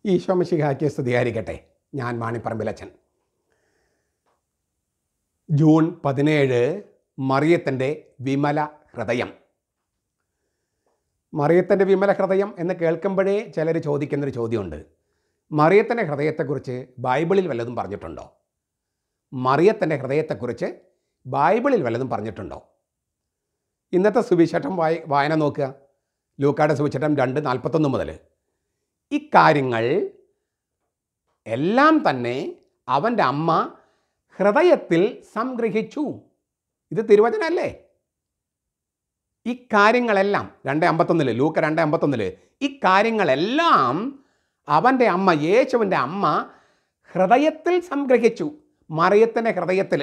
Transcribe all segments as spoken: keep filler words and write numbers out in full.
ഈശോ മിശിഹായ്ക്ക് സ്തുതിയായിരിക്കട്ടെ. ഞാൻ മാണിപ്പറമ്പിലച്ചൻ. ജൂൺ പതിനേഴ് മറിയത്തിൻ്റെ വിമല ഹൃദയം. മറിയത്തിൻ്റെ വിമല ഹൃദയം എന്ന് കേൾക്കുമ്പോഴേ ചിലർ ചോദിക്കുന്നൊരു ചോദ്യമുണ്ട്. മറിയത്തിൻ്റെ ഹൃദയത്തെക്കുറിച്ച് ബൈബിളിൽ വല്ലതും പറഞ്ഞിട്ടുണ്ടോ? മറിയത്തിൻ്റെ ഹൃദയത്തെക്കുറിച്ച് ബൈബിളിൽ വല്ലതും പറഞ്ഞിട്ടുണ്ടോ? ഇന്നത്തെ സുവിശേഷം വായ വായന നോക്കുക. ലൂക്കായുടെ സുവിശേഷം രണ്ട് നാൽപ്പത്തൊന്ന് മുതൽ ഇക്കാര്യങ്ങൾ എല്ലാം തന്നെ അവൻ്റെ അമ്മ ഹൃദയത്തിൽ സംഗ്രഹിച്ചു. ഇത് തിരുവചനമല്ലേ? ഇക്കാര്യങ്ങളെല്ലാം രണ്ട് അമ്പത്തൊന്നിൽ ലൂക്ക രണ്ട് അമ്പത്തൊന്നിൽ ഇക്കാര്യങ്ങളെല്ലാം അവൻ്റെ അമ്മ, യേശുവിൻ്റെ അമ്മ ഹൃദയത്തിൽ സംഗ്രഹിച്ചു. മറിയത്തിൻ്റെ ഹൃദയത്തിൽ.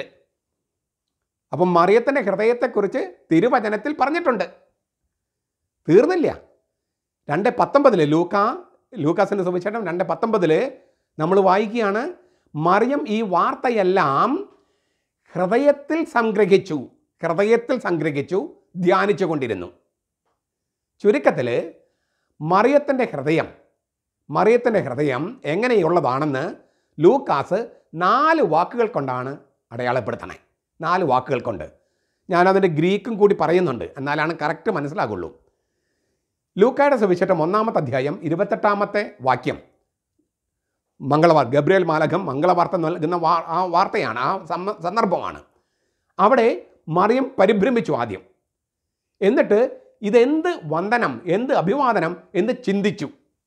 അപ്പം മറിയത്തിൻ്റെ ഹൃദയത്തെക്കുറിച്ച് തിരുവചനത്തിൽ പറഞ്ഞിട്ടുണ്ട്. തീർന്നില്ല. രണ്ട് പത്തൊമ്പതിൽ ലൂക്ക ലൂക്കാസിൻ്റെ സുവിശേഷം രണ്ട് പത്തൊമ്പതിൽ നമ്മൾ വായിക്കുകയാണ്, മറിയം ഈ വാർത്തയെല്ലാം ഹൃദയത്തിൽ സംഗ്രഹിച്ചു ഹൃദയത്തിൽ സംഗ്രഹിച്ചു ധ്യാനിച്ചു കൊണ്ടിരുന്നു. ചുരുക്കത്തിൽ മറിയത്തിൻ്റെ ഹൃദയം മറിയത്തിൻ്റെ ഹൃദയം എങ്ങനെയുള്ളതാണെന്ന് ലൂക്കാസ് നാല് വാക്കുകൾ കൊണ്ടാണ് അടയാളപ്പെടുത്തണേ. നാല് വാക്കുകൾ കൊണ്ട്. ഞാനതിൻ്റെ ഗ്രീക്കും കൂടി പറയുന്നുണ്ട്, എന്നാലാണ് കറക്റ്റ് മനസ്സിലാകുള്ളൂ. ലൂക്കായുടെ സുവിശേഷം ഒന്നാമത്തെ അധ്യായം ഇരുപത്തെട്ടാമത്തെ വാക്യം, മംഗളവാർ ഗബ്രിയേൽ മാലാഖം മംഗളവാർത്ത നൽകുന്ന വാ ആ വാർത്തയാണ്, ആ സന്ദർഭമാണ്. അവിടെ മറിയം പരിഭ്രമിച്ചു ആദ്യം. എന്നിട്ട് ഇതെന്ത് വന്ദനം, എന്ത് അഭിവാദനം എന്ന് ചിന്തിച്ചു.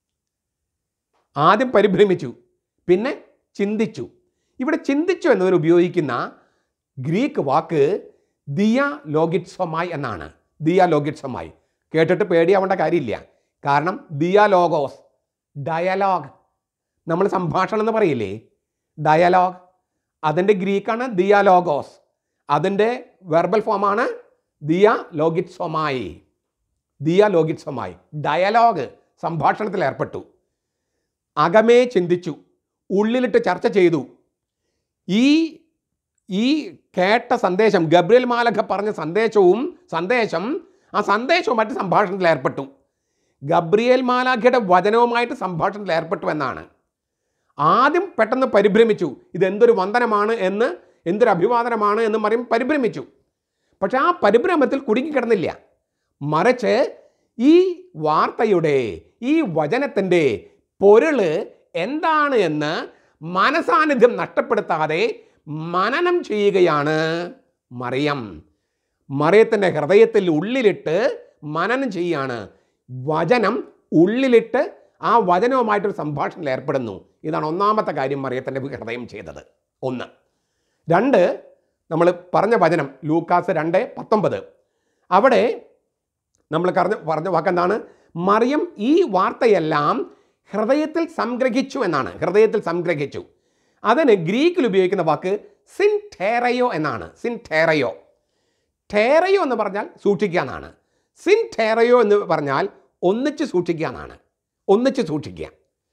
ആദ്യം പരിഭ്രമിച്ചു, പിന്നെ ചിന്തിച്ചു. ഇവിടെ ചിന്തിച്ചു എന്നതിന് ഉപയോഗിക്കുന്ന ഗ്രീക്ക് വാക്ക് ദിയാ ലോഗിറ്റ്സോമായി എന്നാണ്. ദിയാ ലോഗിറ്റ്സോമായി കേട്ടിട്ട് പേടിയാവേണ്ട കാര്യമില്ല. കാരണം ദിയാലോഗോസ്, ഡയലോഗ്, നമ്മൾ സംഭാഷണം എന്ന് പറയില്ലേ, ഡയലോഗ്, അതിൻ്റെ ഗ്രീക്കാണ് ദിയാലോഗോസ്. അതിൻ്റെ വെർബൽ ഫോമാണ് ദിയാ ലോഗിറ്റ്സോമായി. ദിയാ ലോഗിറ്റ്സോമായി ഡയലോഗ്, സംഭാഷണത്തിൽ ഏർപ്പെട്ടു. അകമേ ചിന്തിച്ചു, ഉള്ളിലിട്ട് ചർച്ച ചെയ്തു. ഈ ഈ കേട്ട സന്ദേശം, ഗബ്രിയേൽ മാലാഖ പറഞ്ഞ സന്ദേശവും സന്ദേശം ആ സന്ദേശവുമായിട്ട് സംഭാഷണത്തിൽ ഏർപ്പെട്ടു. ഗബ്രിയേൽ മാലാഖയുടെ വചനവുമായിട്ട് സംഭാഷണത്തിൽ ഏർപ്പെട്ടു എന്നാണ്. ആദ്യം പെട്ടെന്ന് പരിഭ്രമിച്ചു, ഇതെന്തൊരു വന്ദനമാണ് എന്ന്, എന്തൊരു അഭിവാദനമാണ് എന്ന് മറിയം പരിഭ്രമിച്ചു. പക്ഷെ ആ പരിഭ്രമത്തിൽ കുടുങ്ങിക്കിടന്നില്ല. മറിച്ച് ഈ വാർത്തയുടെ, ഈ വചനത്തിൻ്റെ പൊരുള് എന്താണ് എന്ന് മനസാന്നിധ്യം നഷ്ടപ്പെടുത്താതെ മനനം ചെയ്യുകയാണ് മറിയം. മറിയത്തിൻ്റെ ഹൃദയത്തിൽ ഉള്ളിലിട്ട് മനനം ചെയ്യുകയാണ്. വചനം ഉള്ളിലിട്ട് ആ വചനവുമായിട്ടൊരു സംഭാഷണത്തിൽ ഏർപ്പെടുന്നു. ഇതാണ് ഒന്നാമത്തെ കാര്യം മറിയത്തിൻ്റെ ഹൃദയം ചെയ്തത്. ഒന്ന്. രണ്ട്, നമ്മൾ പറഞ്ഞ വചനം ലൂക്കാസ് രണ്ട് പത്തൊമ്പത്, അവിടെ നമ്മൾ പറഞ്ഞ പറഞ്ഞ വാക്കെന്താണ്? മറിയം ഈ വാർത്തയെല്ലാം ഹൃദയത്തിൽ സംഗ്രഹിച്ചു എന്നാണ്. ഹൃദയത്തിൽ സംഗ്രഹിച്ചു. അതിന് ഗ്രീക്കിൽ ഉപയോഗിക്കുന്ന വാക്ക് സിൻഠേറയോ എന്നാണ്. സിൻഠേറയോ ഠേറയോ എന്ന് പറഞ്ഞാൽ സൂക്ഷിക്കുക എന്നാണ്. സിൻഠേറയോ എന്ന് പറഞ്ഞാൽ ഒന്നിച്ച് സൂക്ഷിക്കുക എന്നാണ്. ഒന്നിച്ച് സൂക്ഷിക്കുക,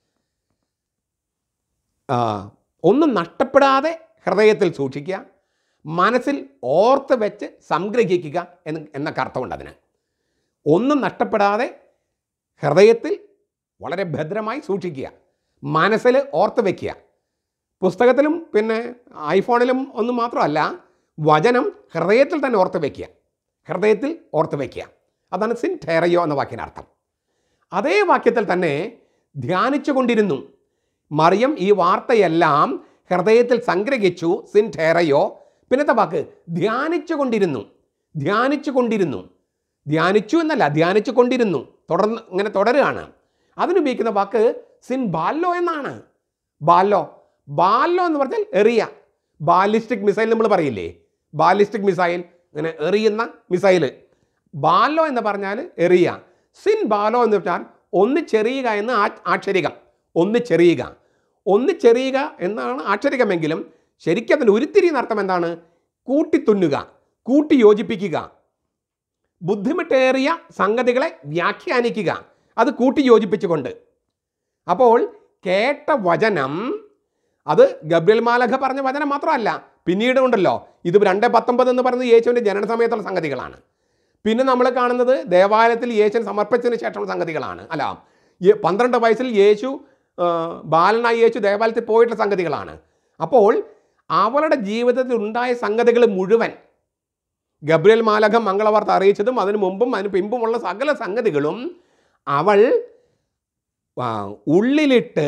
ഒന്നും നഷ്ടപ്പെടാതെ ഹൃദയത്തിൽ സൂക്ഷിക്കുക, മനസ്സിൽ ഓർത്ത് വെച്ച് സംഗ്രഹിക്കുക എന്ന് എന്നൊക്കെ അർത്ഥമുണ്ട് അതിന്. ഒന്നും നഷ്ടപ്പെടാതെ ഹൃദയത്തിൽ വളരെ ഭദ്രമായി സൂക്ഷിക്കുക, മനസ്സിൽ ഓർത്ത് വയ്ക്കുക. പുസ്തകത്തിലും പിന്നെ ഐഫോണിലും ഒന്നും മാത്രമല്ല, വചനം ഹൃദയത്തിൽ തന്നെ ഓർത്ത് വയ്ക്കുക. ഹൃദയത്തിൽ ഓർത്ത് വയ്ക്കുക, അതാണ് സിൻഠേറയോ എന്ന വാക്കിനർത്ഥം. അതേ വാക്യത്തിൽ തന്നെ ധ്യാനിച്ചു കൊണ്ടിരുന്നു. മറിയം ഈ വാർത്തയെല്ലാം ഹൃദയത്തിൽ സംഗ്രഹിച്ചു, സിൻഠേറയോ. പിന്നത്തെ വാക്ക് ധ്യാനിച്ചു കൊണ്ടിരുന്നു. ധ്യാനിച്ചു കൊണ്ടിരുന്നു ധ്യാനിച്ചു എന്നല്ല, ധ്യാനിച്ചു കൊണ്ടിരുന്നു. തുടർന്ന് ഇങ്ങനെ തുടരുകയാണ്. അതിനുപയോഗിക്കുന്ന വാക്ക് സിൻ ബാല്ലോ എന്നാണ്. ബാല്ലോ ബാല്ലോ എന്ന് പറഞ്ഞാൽ എറിയ. ബാലിസ്റ്റിക് മിസൈൽ നമ്മൾ പറയില്ലേ, ബാലിസ്റ്റിക് മിസൈൽ, ഇങ്ങനെ എറിയുന്ന മിസൈൽ. ബാല്ലോ എന്ന് പറഞ്ഞാൽ എറിയ. സിൻ ബാലോ എന്ന് പറഞ്ഞാൽ ഒന്നിച്ചെറിയുക എന്ന് ആക്ഷരികം. ഒന്നിച്ചെറിയുക ഒന്നിച്ചെറിയുക എന്നാണ് ആക്ഷരികമെങ്കിലും ശരിക്കും അതിൻ്റെ ഉരുത്തിരി എന്നർത്ഥം എന്താണ്? കൂട്ടിത്തുന്നുക, കൂട്ടി യോജിപ്പിക്കുക, ബുദ്ധിമുട്ടേറിയ സംഗതികളെ വ്യാഖ്യാനിക്കുക, അത് കൂട്ടി യോജിപ്പിച്ചുകൊണ്ട്. അപ്പോൾ കേട്ട വചനം അത് ഗബ്രിയേൽ മാലാഖ പറഞ്ഞ വചനം മാത്രമല്ല, പിന്നീട് ഉണ്ടല്ലോ, ഇത് രണ്ട് പത്തൊമ്പത് എന്ന് പറയുന്നത് യേശുവിൻ്റെ ജനന സമയത്തുള്ള സംഗതികളാണ്. പിന്നെ നമ്മൾ കാണുന്നത് ദേവാലയത്തിൽ യേശുവിന് സമർപ്പിച്ചതിന് ശേഷമുള്ള സംഗതികളാണ്. അല്ല, പന്ത്രണ്ട് വയസ്സിൽ യേശു ബാലനായി യേശു ദേവാലയത്തിൽ പോയിട്ടുള്ള സംഗതികളാണ്. അപ്പോൾ അവളുടെ ജീവിതത്തിൽ ഉണ്ടായ സംഗതികൾ മുഴുവൻ ഗബ്രിയേൽ മാലാഖ മംഗളവാർത്ത അറിയിച്ചതും അതിനു മുമ്പും അതിന് പിമ്പുമുള്ള സകല സംഗതികളും അവൾ ഉള്ളിലിട്ട്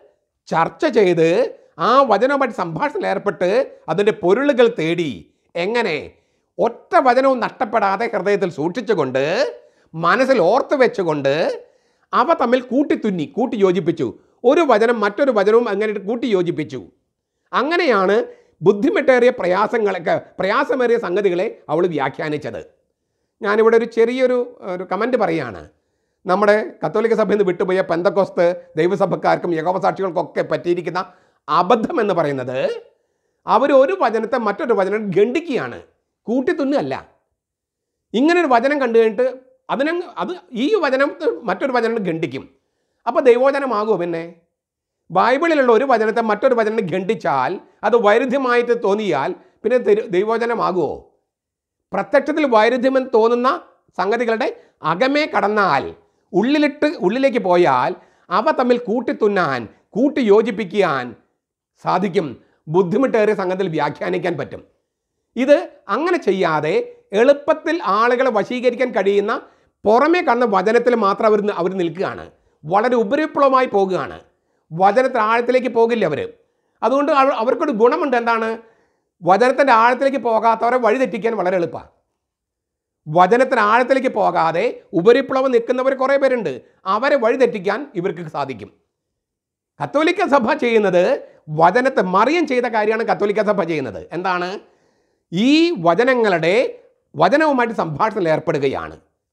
ചർച്ച ചെയ്ത് ആ വചനവുമായിട്ട് സംഭാഷണത്തിൽ ഏർപ്പെട്ട് അതിൻ്റെ പൊരുളുകൾ തേടി എങ്ങനെ ഒറ്റ വചനവും നഷ്ടപ്പെടാതെ ഹൃദയത്തിൽ സൂക്ഷിച്ചുകൊണ്ട് മനസ്സിൽ ഓർത്ത് വെച്ചുകൊണ്ട് അവ തമ്മിൽ കൂട്ടിത്തുന്നി കൂട്ടി യോജിപ്പിച്ചു. ഒരു വചനം മറ്റൊരു വചനവും അങ്ങനെ കൂട്ടി യോജിപ്പിച്ചു. അങ്ങനെയാണ് ബുദ്ധിമുട്ടേറിയ പ്രയാസങ്ങളൊക്കെ പ്രയാസമേറിയ സംഗതികളെ അവൾ വ്യാഖ്യാനിച്ചത്. ഞാനിവിടെ ഒരു ചെറിയൊരു ഒരു കമൻറ്റ് പറയുകയാണ്. നമ്മുടെ കത്തോലിക്ക സഭയിൽ നിന്ന് വിട്ടുപോയ പെന്തക്കോസ്ത് ദൈവസഭക്കാർക്കും യഹോവ സാക്ഷികൾക്കൊക്കെ പറ്റിയിരിക്കുന്ന അബദ്ധം എന്ന് പറയുന്നത് അവർ ഒരു വചനത്തെ മറ്റൊരു വചനം ഖണ്ഡിക്കുകയാണ്, കൂട്ടിത്തുന്നല്ല. ഇങ്ങനൊരു വചനം കണ്ടു കഴിഞ്ഞിട്ട് അതിനെ അത് ഈ വചനം മറ്റൊരു വചനം ഖണ്ഡിക്കും. അപ്പോൾ ദൈവവചനമാകുമോ? പിന്നെ ബൈബിളിലുള്ള ഒരു വചനത്തെ മറ്റൊരു വചനം ഖണ്ഡിച്ചാൽ അത് വൈരുദ്ധ്യമായിട്ട് തോന്നിയാൽ പിന്നെ ദൈവവചനമാകുമോ? പ്രത്യക്ഷത്തിൽ വൈരുദ്ധ്യമെന്ന് തോന്നുന്ന സംഗതികളുടെ അകമേ കടന്നാൽ ഉള്ളിലിട്ട് ഉള്ളിലേക്ക് പോയാൽ അവ തമ്മിൽ കൂട്ടിത്തുന്നാൻ കൂട്ടി യോജിപ്പിക്കാൻ സാധിക്കും. ബുദ്ധിമുട്ടേറിയ സംഗതിയിൽ വ്യാഖ്യാനിക്കാൻ പറ്റും. ഇത് അങ്ങനെ ചെയ്യാതെ എളുപ്പത്തിൽ ആളുകളെ വശീകരിക്കാൻ കഴിയുന്ന പുറമേ കാണുന്ന വചനത്തിൽ മാത്രം അവർ അവർ നിൽക്കുകയാണ്. വളരെ ഉപരിപ്ലവമായി പോകുകയാണ്. വചനത്തിന് ആഴത്തിലേക്ക് പോകില്ല അവർ. അതുകൊണ്ട് അവർക്കൊരു ഗുണമുണ്ട്. എന്താണ്? വചനത്തിൻ്റെ ആഴത്തിലേക്ക് പോകാത്തവരെ വഴിതെറ്റിക്കാൻ വളരെ എളുപ്പമാണ്. വചനത്തിന് ആഴത്തിലേക്ക് പോകാതെ ഉപരിപ്ലവം നിൽക്കുന്നവർ കുറേ പേരുണ്ട്. അവരെ വഴിതെറ്റിക്കാൻ ഇവർക്ക് സാധിക്കും. കത്തോലിക്ക സഭ ചെയ്യുന്നത് വചനത്തെ മറിയം ചെയ്ത കാര്യമാണ് കത്തോലിക്ക സഭ ചെയ്യുന്നത്. എന്താണ്? ഈ വചനങ്ങളുടെ വചനവുമായിട്ട് സംഭാഷണത്തിൽ ഏർപ്പെടുകയാണ്.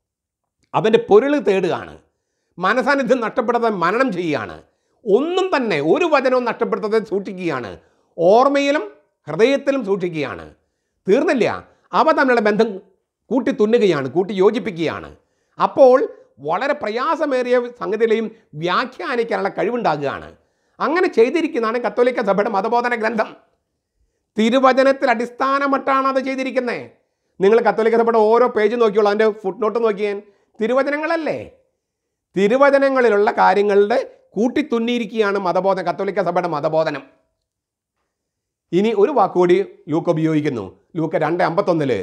അതിൻ്റെ പൊരുൾ തേടുകയാണ്. മനസാന്നിധ്യം നഷ്ടപ്പെടാതെ മനനം ചെയ്യുകയാണ്. ഒന്നും തന്നെ ഒരു വചനവും നഷ്ടപ്പെടുത്താതെ സൂക്ഷിക്കുകയാണ്. ഓർമ്മയിലും ഹൃദയത്തിലും സൂക്ഷിക്കുകയാണ്. തീർന്നില്ല, അവ തമ്മിലുള്ള ബന്ധം കൂട്ടി തുന്നുകയാണ്, കൂട്ടി യോജിപ്പിക്കുകയാണ്. അപ്പോൾ വളരെ പ്രയാസമേറിയ സംഗതികളെയും വ്യാഖ്യാനിക്കാനുള്ള കഴിവുണ്ടാകുകയാണ്. അങ്ങനെ ചെയ്തിരിക്കുന്നതാണ് കത്തോലിക്ക സഭയുടെ മതബോധന ഗ്രന്ഥം. തിരുവചനത്തിൽ അടിസ്ഥാനമട്ടാണ് അത് ചെയ്തിരിക്കുന്നത്. നിങ്ങൾ കത്തോലിക്ക സഭയുടെ ഓരോ പേജ് നോക്കിയോളൂ, അതിൻ്റെ ഫുട് നോട്ട് നോക്കിയാൽ തിരുവചനങ്ങളല്ലേ. തിരുവചനങ്ങളിലുള്ള കാര്യങ്ങളുടെ കൂട്ടിത്തുന്നിയിരിക്കുകയാണ് മതബോധന കത്തോലിക്ക സഭയുടെ മതബോധനം. ഇനി ഒരു വാക്കുകൂടി ലൂക്ക ഉപയോഗിക്കുന്നു. ലൂക്ക രണ്ട് അമ്പത്തൊന്നില്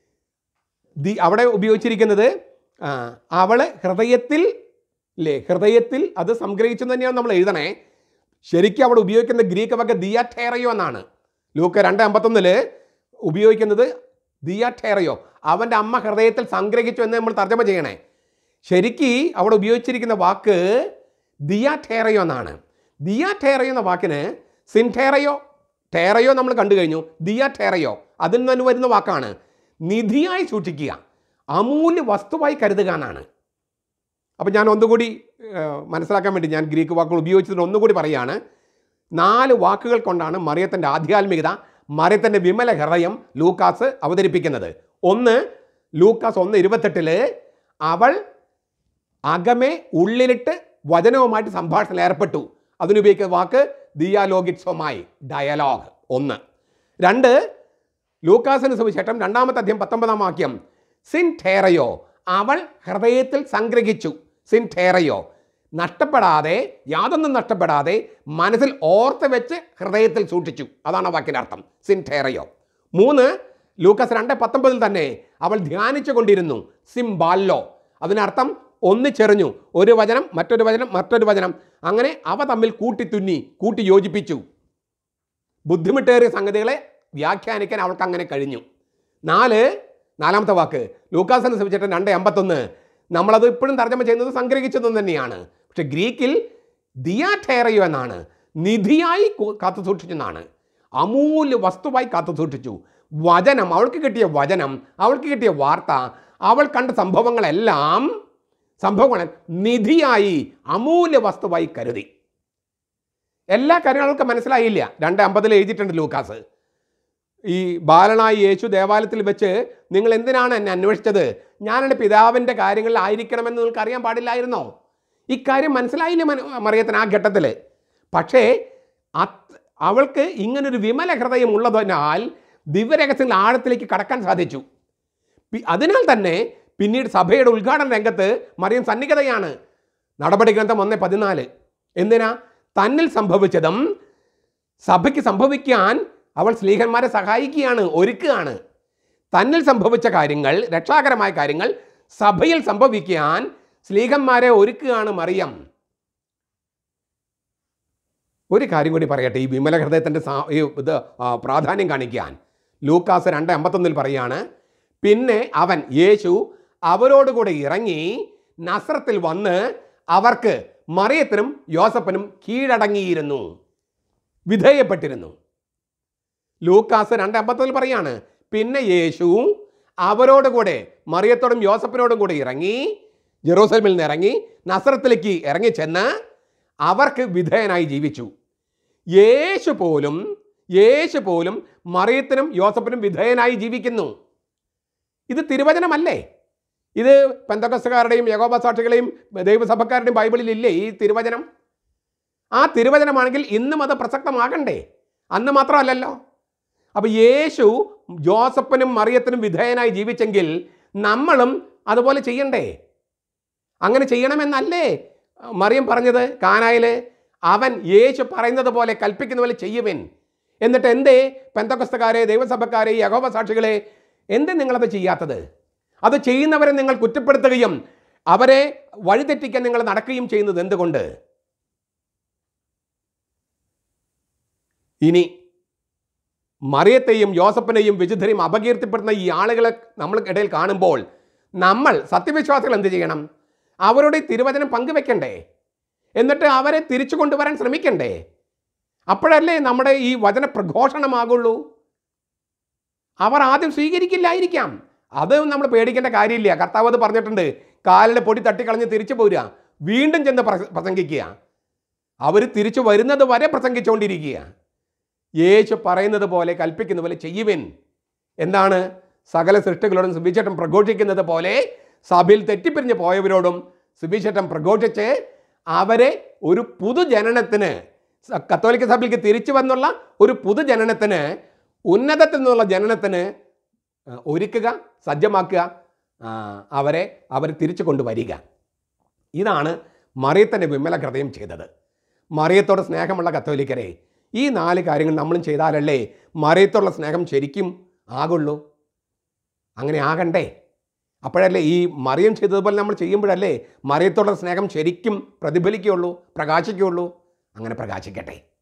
ദി അവിടെ ഉപയോഗിച്ചിരിക്കുന്നത് അവൾ ഹൃദയത്തിൽ അല്ലേ, ഹൃദയത്തിൽ അത് സംഗ്രഹിച്ചു തന്നെയാണ് നമ്മൾ എഴുതണേ. ശരിക്കും അവിടെ ഉപയോഗിക്കുന്ന ഗ്രീക്ക് വാക്ക് ദിയാഠേറയോ എന്നാണ്. ലൂക്ക രണ്ട് അമ്പത്തൊന്നില് ഉപയോഗിക്കുന്നത് ദിയാഠേറയോ, അവൻ്റെ അമ്മ ഹൃദയത്തിൽ സംഗ്രഹിച്ചു എന്ന് നമ്മൾ തർജ്ജമ ചെയ്യണേ. ശരിക്ക് അവിടെ ഉപയോഗിച്ചിരിക്കുന്ന വാക്ക് ദിയാഠേറയോ എന്നാണ്. ദിയാഠേറയോ എന്ന വാക്കിന് സിൻഠേറയോ ടേറയോ നമ്മൾ കണ്ടു കഴിഞ്ഞു. ദിയാഠേറയോ അതിൽ നിന്ന് വരുന്ന വാക്കാണ്. നിധിയായി സൂക്ഷിക്കുക, അമൂല്യ വസ്തുവായി കരുതുക എന്നാണ്. അപ്പോൾ ഞാൻ ഒന്നുകൂടി മനസ്സിലാക്കാൻ വേണ്ടി ഞാൻ ഗ്രീക്ക് വാക്കുകൾ ഉപയോഗിച്ചതിന് ഒന്നുകൂടി പറയുകയാണ്. നാല് വാക്കുകൾ കൊണ്ടാണ് മറിയത്തിൻ്റെ ആധ്യാത്മികത, മറിയത്തിൻ്റെ വിമല ഹൃദയം ലൂക്കാസ് അവതരിപ്പിക്കുന്നത്. ഒന്ന്, ലൂക്കാസ് ഒന്ന് ഇരുപത്തെട്ടില് അവൾ അകമേ ഉള്ളിലിട്ട് വചനവുമായിട്ട് സംഭാഷണത്തിൽ ഏർപ്പെട്ടു. അതിനുപയോഗിക്കുന്ന വാക്ക് ദിയാലോഗിറ്റ്സോമായി, ഡയലോഗ്. ഒന്ന്. രണ്ട്, ലൂക്കാസിന് സുവിശേഷം രണ്ടാമത്തെ അധ്യായം പത്തൊമ്പതാം വാക്യം സിൻഠേറയോ, അവൾ ഹൃദയത്തിൽ സംഗ്രഹിച്ചു. സിൻഠേറയോ, നഷ്ടപ്പെടാതെ, യാതൊന്നും നഷ്ടപ്പെടാതെ മനസ്സിൽ ഓർത്ത് വെച്ച് ഹൃദയത്തിൽ സൂക്ഷിച്ചു. അതാണ് വാക്കിൻ്റെ അർത്ഥം, സിൻഠേറയോ. മൂന്ന്, ലൂക്കാസ് രണ്ട് പത്തൊമ്പതിൽ തന്നെ അവൾ ധ്യാനിച്ചു കൊണ്ടിരുന്നു. സിംബാല്ലോ, അതിനർത്ഥം ഒന്നിച്ചെറിഞ്ഞു. ഒരു വചനം മറ്റൊരു വചനം മറ്റൊരു വചനം, അങ്ങനെ അവ തമ്മിൽ കൂട്ടിത്തുന്നി കൂട്ടി യോജിപ്പിച്ചു. ബുദ്ധിമുട്ടേറിയ സംഗതികളെ വ്യാഖ്യാനിക്കാൻ അവൾക്ക് അങ്ങനെ കഴിഞ്ഞു. നാല്, നാലാമത്തെ വാക്ക് ലൂക്കാസിന് സുവിശേഷം രണ്ട് അമ്പത്തൊന്ന്, നമ്മളത് ഇപ്പോഴും തർജ്ജമ ചെയ്യുന്നത് സംഗ്രഹിച്ചതും തന്നെയാണ്. പക്ഷെ ഗ്രീക്കിൽ ദിയാഠേറയോ എന്നാണ്. നിധിയായി കാത്തു സൂക്ഷിച്ചെന്നാണ്, അമൂല്യ വസ്തുവായി കാത്തു സൂക്ഷിച്ചു. വചനം, അവൾക്ക് കിട്ടിയ വചനം, അവൾക്ക് കിട്ടിയ വാർത്ത, അവൾ കണ്ട സംഭവങ്ങളെല്ലാം സംഭവങ്ങൾ നിധിയായി അമൂല്യ വസ്തുവായി കരുതി. എല്ലാ കാര്യങ്ങളും അവൾക്ക് മനസ്സിലായില്ല. രണ്ട് അമ്പതിൽ എഴുതിയിട്ടുണ്ട് ലൂക്കാസ്. ഈ ബാലനായി യേശു ദേവാലയത്തിൽ വെച്ച് നിങ്ങൾ എന്തിനാണ് എന്നെ അന്വേഷിച്ചത്? ഞാൻ എൻ്റെ പിതാവിൻ്റെ കാര്യങ്ങളിൽ ആയിരിക്കണമെന്ന് നിങ്ങൾക്ക് അറിയാൻ പാടില്ലായിരുന്നോ? ഇക്കാര്യം മനസ്സിലായില്ല മറിയത്തിന് ആ ഘട്ടത്തിൽ. പക്ഷേ അവൾക്ക് ഇങ്ങനൊരു വിമല ഹൃദയം ഉള്ളതിനാൽ ദിവ്യരഹസ്യങ്ങൾ ആഴത്തിലേക്ക് കടക്കാൻ സാധിച്ചു. അതിനാൽ തന്നെ പിന്നീട് സഭയുടെ ഉദ്ഘാടന രംഗത്ത് മറിയം സന്നിഹിതയാണ്. നടപടി ഗ്രന്ഥം ഒന്ന് പതിനാല്. എന്തിനാ? തന്നിൽ സംഭവിച്ചതും സഭയ്ക്ക് സംഭവിക്കാൻ അവൾ സ്ലീഹന്മാരെ സഹായിക്കുകയാണ്, ഒരുക്കുകയാണ്. തന്നിൽ സംഭവിച്ച കാര്യങ്ങൾ, രക്ഷാകരമായ കാര്യങ്ങൾ സഭയിൽ സംഭവിക്കാൻ സ്ലീഹന്മാരെ ഒരുക്കുകയാണ് മറിയം. ഒരു കാര്യം കൂടി പറയട്ടെ, ഈ വിമല ഹൃദയത്തിൻ്റെ ഈ ഇത് പ്രാധാന്യം കാണിക്കാൻ. ലൂക്കാസ് രണ്ട് അമ്പത്തൊന്നിൽ പറയാണ്, പിന്നെ അവൻ യേശു അവരോടുകൂടെ ഇറങ്ങി നസ്രത്തിൽ വന്ന് അവർക്ക് മറിയത്തിനും യോസഫിനും കീഴടങ്ങിയിരുന്നു, വിധേയപ്പെട്ടിരുന്നു. ലൂക്കാസ് രണ്ട് അമ്പത്തൊന്നിൽ പറയാണ്, പിന്നെ യേശു അവരോടുകൂടെ മറിയത്തോടും യോസഫിനോടും കൂടെ ഇറങ്ങി ജെറൂസലേമിൽ നിന്ന് ഇറങ്ങി നസ്രത്തിലേക്ക് ഇറങ്ങി ചെന്ന് അവർക്ക് വിധേയനായി ജീവിച്ചു. യേശു പോലും യേശു പോലും മറിയത്തിനും യോസഫിനും വിധേയനായി ജീവിക്കുന്നു. ഇത് തിരുവചനമല്ലേ? ഇത് പെന്തക്കോസ്തുകാരുടെയും യഹോവ സാക്ഷികളെയും ദൈവസഭക്കാരുടെയും ബൈബിളിലില്ലേ ഈ തിരുവചനം? ആ തിരുവചനമാണെങ്കിൽ ഇന്നും അത് പ്രസക്തമാകണ്ടേ? അന്ന് മാത്രമല്ലല്ലോ. അപ്പോൾ യേശു ജോസഫിനും മറിയത്തിനും വിധേയനായി ജീവിച്ചെങ്കിൽ നമ്മളും അതുപോലെ ചെയ്യണ്ടേ? അങ്ങനെ ചെയ്യണമെന്നല്ലേ മറിയം പറഞ്ഞത് കാനായിൽ? അവൻ യേശു പറയുന്നത് പോലെ കൽപ്പിക്കുന്ന പോലെ ചെയ്യുവൻ. എന്നിട്ട് എന്തേ പെന്തക്കോസ്തുകാരെ, ദൈവസഭക്കാരെ, യഹോവ സാക്ഷികളെ, എന്തേ നിങ്ങളത് ചെയ്യാത്തത്? അത് ചെയ്യുന്നവരെ നിങ്ങൾ കുറ്റപ്പെടുത്തുകയും അവരെ വഴിതെറ്റിക്കാൻ നിങ്ങൾ നടക്കുകയും ചെയ്യുന്നത് എന്തുകൊണ്ട്? ഇനി മറിയത്തെയും യോസഫിനെയും വിശുദ്ധരെയും അപകീർത്തിപ്പെടുന്ന ഈ ആളുകളെ നമ്മൾക്കിടയിൽ കാണുമ്പോൾ നമ്മൾ സത്യവിശ്വാസികൾ എന്ത് ചെയ്യണം? അവരുടെ തിരുവചനം പങ്കുവെക്കണ്ടേ? എന്നിട്ട് അവരെ തിരിച്ചു കൊണ്ടുവരാൻ ശ്രമിക്കണ്ടേ? അപ്പോഴല്ലേ നമ്മുടെ ഈ വചന പ്രഘോഷണമാകുള്ളൂ. അവർ ആദ്യം സ്വീകരിക്കില്ലായിരിക്കാം, അത് നമ്മൾ പേടിക്കേണ്ട കാര്യമില്ല. കർത്താവ് അത് പറഞ്ഞിട്ടുണ്ട്, കാലിലെ പൊടി തട്ടിക്കളഞ്ഞ് തിരിച്ചു പോരുക, വീണ്ടും ചെന്ന് പ്രസംഗിക്കുക. അവർ തിരിച്ചു വരുന്നത് വരെ പ്രസംഗിച്ചുകൊണ്ടിരിക്കുക. യേശു പറയുന്നത് പോലെ കൽപ്പിക്കുന്ന പോലെ ചെയ്യുവിൻ. എന്താണ്? സകല സൃഷ്ടികളോടും സുവിശേഷം പ്രഘോഷിക്കുന്നത് പോലെ സഭയിൽ തെറ്റിപ്പിരിഞ്ഞ് പോയവരോടും സുവിശേഷം പ്രഘോഷിച്ച് അവരെ ഒരു പുതുജനനത്തിന്, കത്തോലിക്ക സഭയിലേക്ക് തിരിച്ചു വന്നുള്ള ഒരു പുതുജനനത്തിന്, ഉന്നതത്തിൽ നിന്നുള്ള ജനനത്തിന് ഒരുക്കുക, സജ്ജമാക്കുക, അവരെ അവർ തിരിച്ചു കൊണ്ടുവരിക. ഇതാണ് മറിയത്തിൻ്റെ വിമല ഹൃദയം ചെയ്തത്. മറിയത്തോട് സ്നേഹമുള്ള കത്തോലിക്കരെ, ഈ നാല് കാര്യങ്ങൾ നമ്മളും ചെയ്താലല്ലേ മറിയത്തോടുള്ള സ്നേഹം ശരിക്കും ആകുള്ളൂ. അങ്ങനെ ആകണ്ടേ? അപ്പോഴല്ലേ ഈ മറിയം ചെയ്തതുപോലെ നമ്മൾ ചെയ്യുമ്പോഴല്ലേ മറിയത്തോടുള്ള സ്നേഹം ശരിക്കും പ്രതിഫലിക്കുകയുള്ളൂ, പ്രകാശിക്കുകയുള്ളൂ. അങ്ങനെ പ്രകാശിക്കട്ടെ.